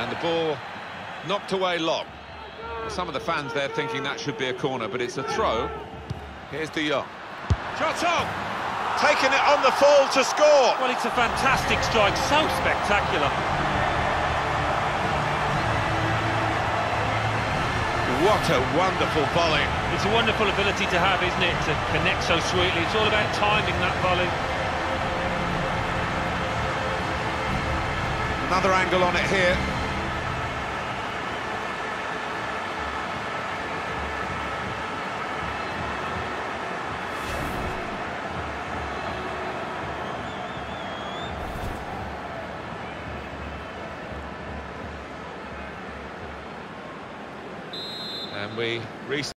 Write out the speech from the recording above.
And the ball knocked away long. Some of the fans there thinking that should be a corner, but it's a throw. Here's De Jong. Shot on! Taking it on the fall to score. Well, it's a fantastic strike, so spectacular. What a wonderful volley. It's a wonderful ability to have, isn't it, to connect so sweetly. It's all about timing that volley. Another angle on it here. And we